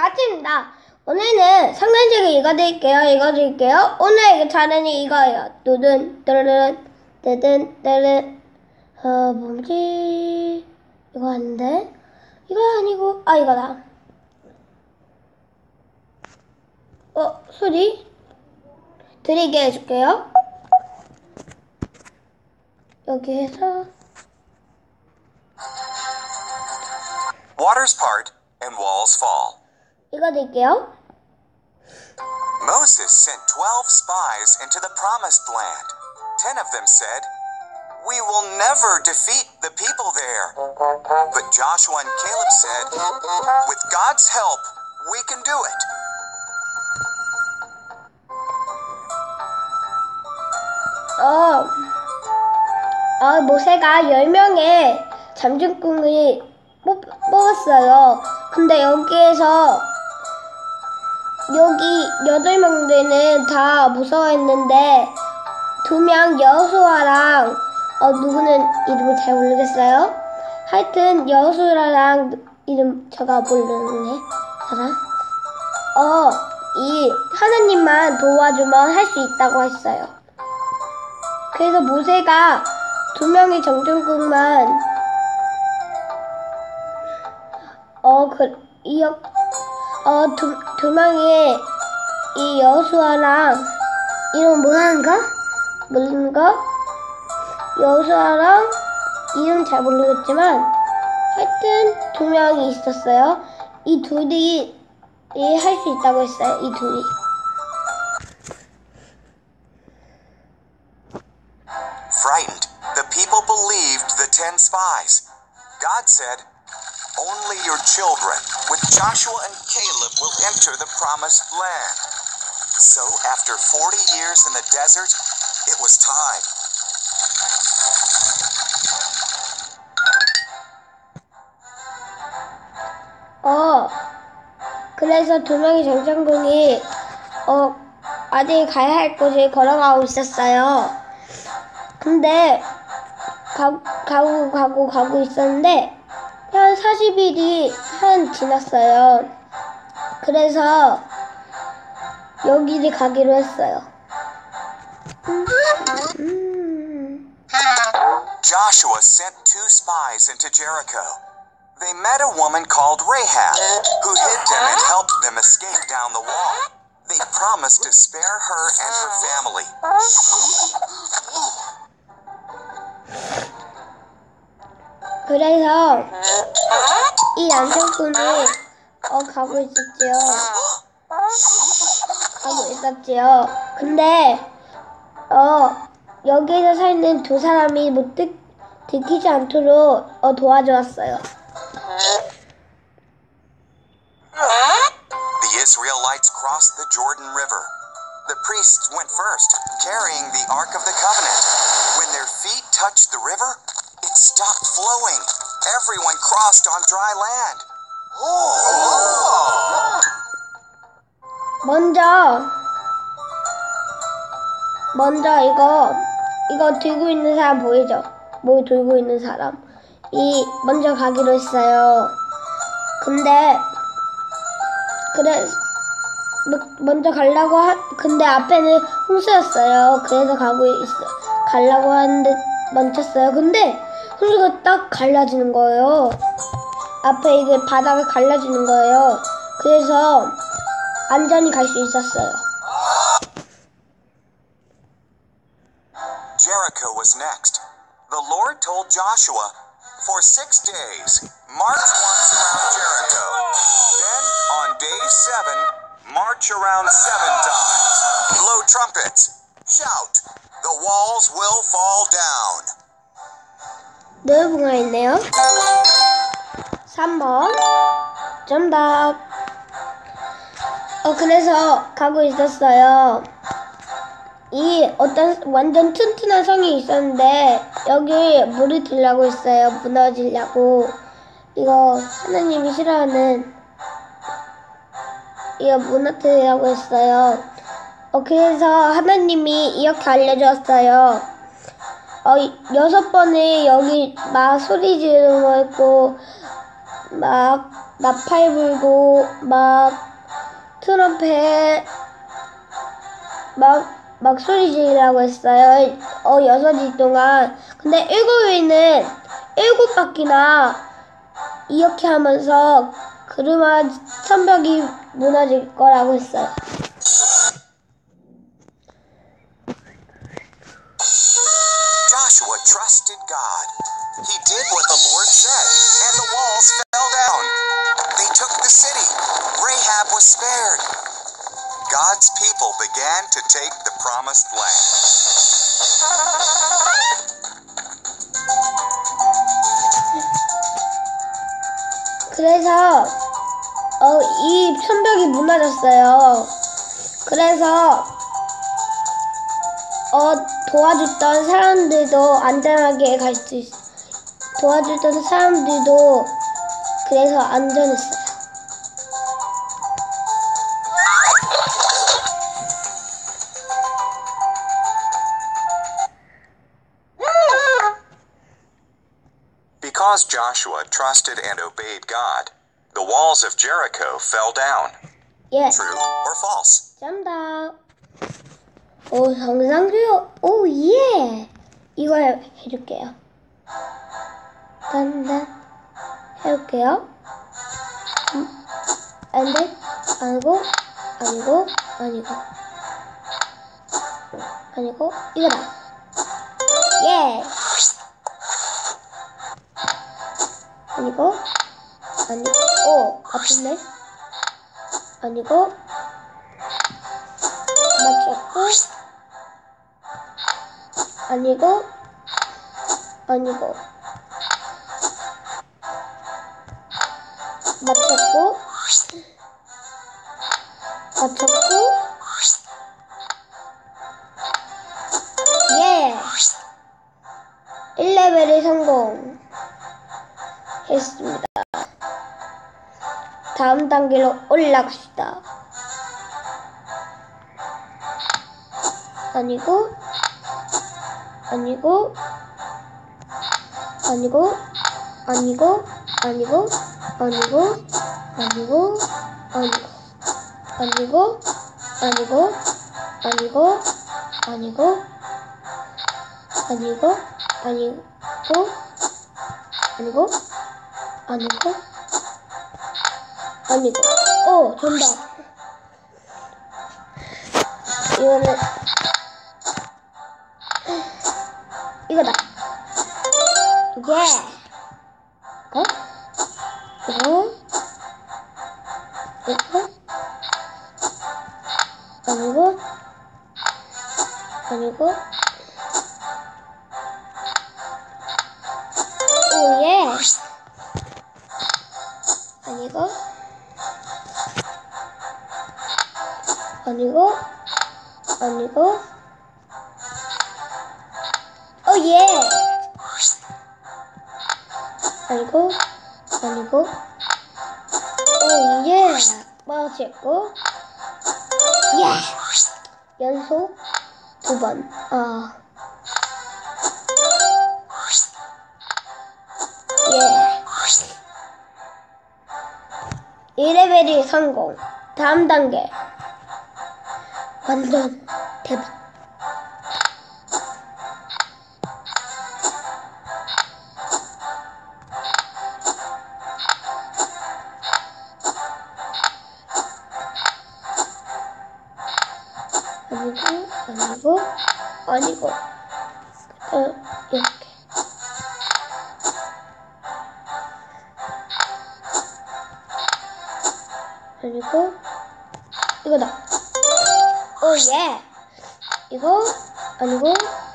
아침입니다. 오늘은 성경책을 읽어드릴게요. 오늘의 찬양이 이거예요. 두둔, 뜨르른, 뜨든, 뜨르. 뭐지? 이거 아닌데? 이거 아니고, 이거다. 소리? 들리게 해줄게요. 여기 해서. Waters part and walls fall. 읽어드릴게요. Moses sent 12 spies into the promised land. 10 of them said, "We will never defeat the people there." But Joshua and Caleb said, "With God's help, we can do it." 모세가 10명의 잠정꾼을 뽑았어요. 근데 여기에서 여기 8명들은 다 무서워했는데 2명 여호수아랑 누구는 이름을 잘 모르겠어요. 하여튼 여호수아랑 이름 제가 모르네. 사람. 이 하나님만 도와주면 할 수 있다고 했어요. 그래서 모세가 2명의 정정꾼만 두 명의 이 여호수아랑 이름 모르는가? 여호수아랑 이름 잘 모르겠지만 하여튼 2명이 있었어요. 이 둘이 할 수 있다고 했어요. 이 둘이. Frightened, the people believed the 10 spies. God said, "Only your children, with Joshua and Caleb, will enter the promised land." So after 40 years in the desert, it was time. 그래서 2명의 정정군이 아직 가야 할 곳을 걸어가고 있었어요. 근데 가고 있었는데 한 40일이 지났어요. 그래서 여기를 가기로 했어요. Joshua sent 2 spies into Jericho. They met a woman called Rahab, who hid them and helped them escape down the wall. They promised to spare her and her family. 그래서 이 남편분이 가고 있었지요. 근데 여기에서 사는 2 사람이 들키지 않도록 도와주었어요. The Israelites crossed the Jordan River. The priests went first, carrying the Ark of the Covenant. When their feet touched the river, it stopped flowing. Everyone crossed on dry land. 먼저 이거 들고 있는 사람 보이죠? 뭐 들고 있는 사람. 먼저 가기로 했어요. 근데 먼저 근데 앞에는 홍수였어요. 그래서 가려고 하는데 멈췄어요. 근데 홍수가 딱 갈라지는 거예요. 앞에 이게 바닥을 갈라지는 거예요. 그래서 안전히 갈 수 있었어요. Jericho was next. The Lord told Joshua, "For 6 days, march once around Jericho. Then, on day 7, march around 7 times. Blow trumpets. Shout. The walls will fall down." 늘붕어 있네요. 3번. 정답. 그래서 가고 있었어요. 완전 튼튼한 성이 있었는데 여기 물이 들려고 있어요. 무너지려고. 이거 하나님이 싫어하는 이거 무너뜨리려고 했어요. 그래서 하나님이 이렇게 알려주었어요. 6번을 여기 막 소리 지르고 있고 막 나팔 불고 막 트럼펫 막 소리 지르라고 했어요. 6시 동안. 근데 7위는 7바퀴나 이렇게 하면서 그루마 천벽이 무너질 거라고 했어요. Joshua trusted God. He did what the Lord said, and the walls fell down. They took the city. Rahab was spared. God's people began to take the promised land. 그래서 이 천벽이 무너졌어요. 그래서 도와줬던 사람들도 안전하게 갈 수 있어. 도와줬던 사람들도 그래서 안전했어요. Because Joshua trusted and obeyed God, the walls of Jericho fell down. 예. True or false? 정답. 정상주요. 오, 예. 이거 해줄게요. 단단. 해볼게요. 안 돼? 아니고, 이거다. 예. 아니고, 아픈데? 아니고, 맞췄고, 아니고, 맞췄고, 예! 1레벨을 성공했습니다. 다음 단계로 올라갑시다. 아니고, 정답. 이거는 이거다. 예. 오, 예. 오, 예. 오, 예. 맞췄고. 예. 연속 2번. 예. 1레벨이 성공. 다음 단계. 완전 대박. 아니고. 이렇게. 아니고, 이거다. 오, 예. 이거, 아니고,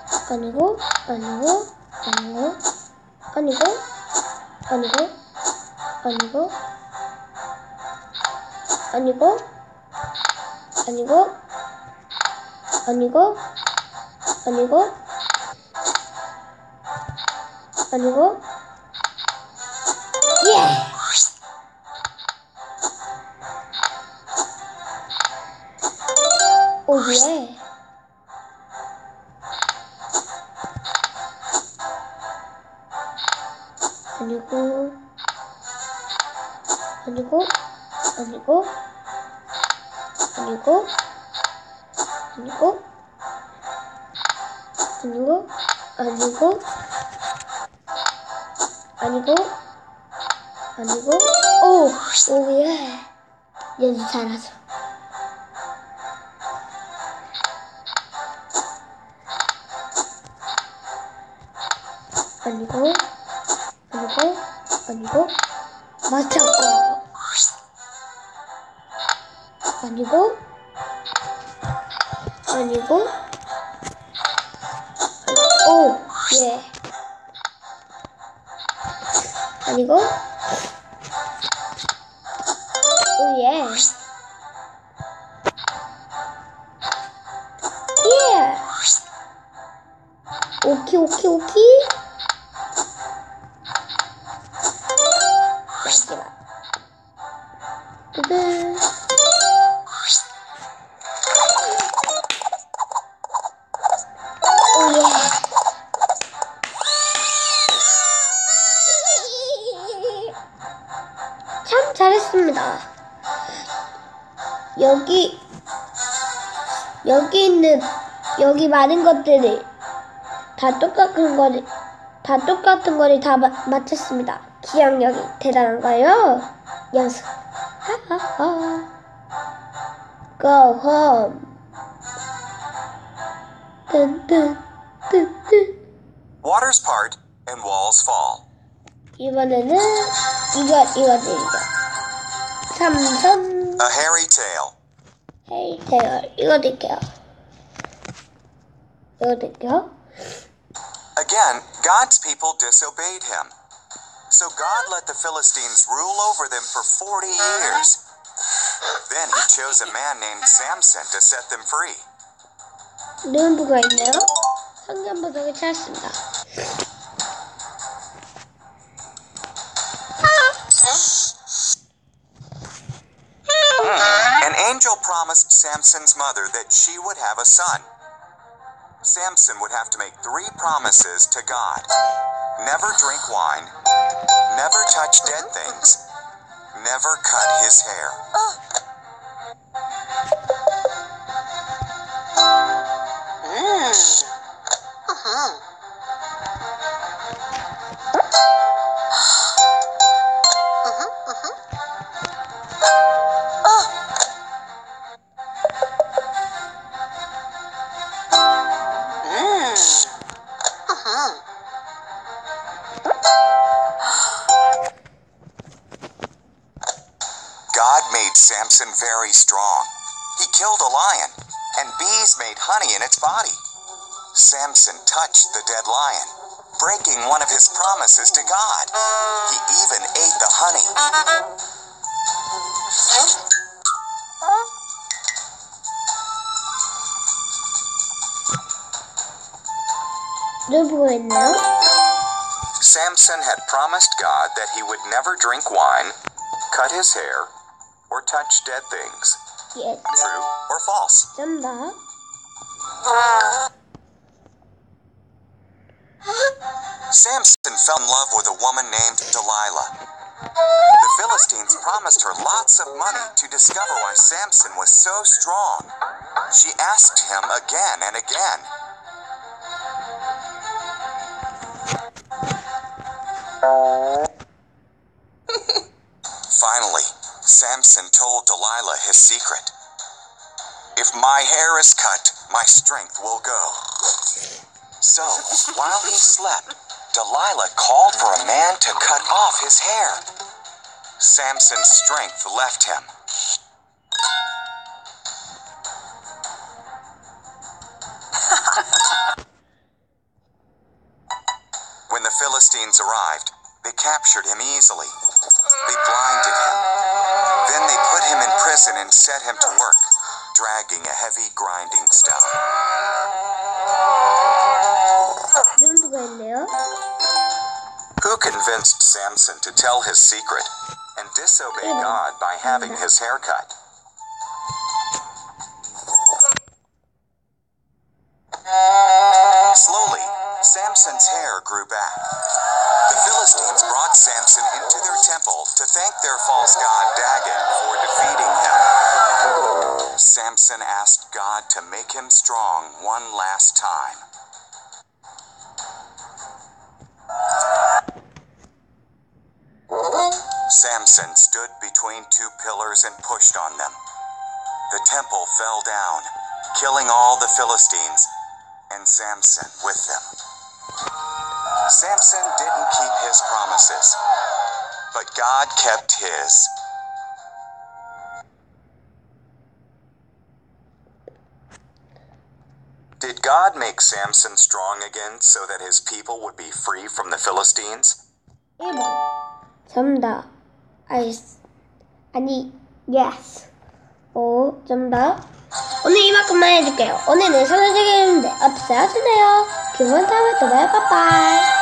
예. 오, 예. 아니고, 아니고, 아니고, 아니고, 아니고, 아니고, 아니고, 아니고, 아니고, 오, 예. 연습 잘하죠. 아니고, 아니고, 아니고, 맞췄고. 아니고, 아니고, 오, 예. 아니고, 오, 예. 예. 오키, 오키, 오키. 마지막. 뜨든. 오, 예. 참 잘했습니다. 여기 많은 것들이 다 똑같은 거를 다 맞췄습니다. 기억력이 대단한가요? 연습. 하하하. Go home. 뜬뜬뜬뜬. Waters part and walls fall. 이번에는 이거 드리죠. 삼선. A hairy tale. 헤이 테어. 이거 드릴게요. Again, God's people disobeyed him. So God let the Philistines rule over them for 40 years. Then he chose a man named Samson to set them free. 누군가 있나요? 성경 보석을 찾았습니다. An angel promised Samson's mother that she would have a son. Samson would have to make 3 promises to God. Never drink wine, never touch dead things, never cut his hair. God made Samson very strong. He killed a lion, and bees made honey in its body. Samson touched the dead lion, breaking one of his promises to God. He even ate the honey. 누구가 있나요? Samson had promised God that he would never drink wine, cut his hair, or touch dead things. 예, True or false? 쩐다. Samson fell in love with a woman named Delilah. The Philistines promised her lots of money to discover why Samson was so strong. She asked him again and again. Finally, Samson told Delilah his secret. If my hair is cut, my strength will go. So, while he slept, Delilah called for a man to cut off his hair. Samson's strength left him. When the Philistines arrived, they captured him easily. They blinded him. Then they put him in prison and set him to work, dragging a heavy grinding stone. 누구가 있네요? Who convinced Samson to tell his secret and disobey God by having his hair cut? Slowly, Samson's hair grew back. The Philistines brought Samson into their temple to thank their false god Dagon for defeating him. Samson asked God to make him strong one last time. Samson stood between two pillars and pushed on them. The temple fell down, killing all the Philistines, and Samson with them. Samson didn't keep his promises, but God kept his. Did God make Samson strong again so that his people would be free from the Philistines? 1번. 정답. yes. 정답. 오늘 이만큼만 해줄게요. 오늘은 선생님인데 어떠세요? 기분 다음에 또 봐요. 빠빠이.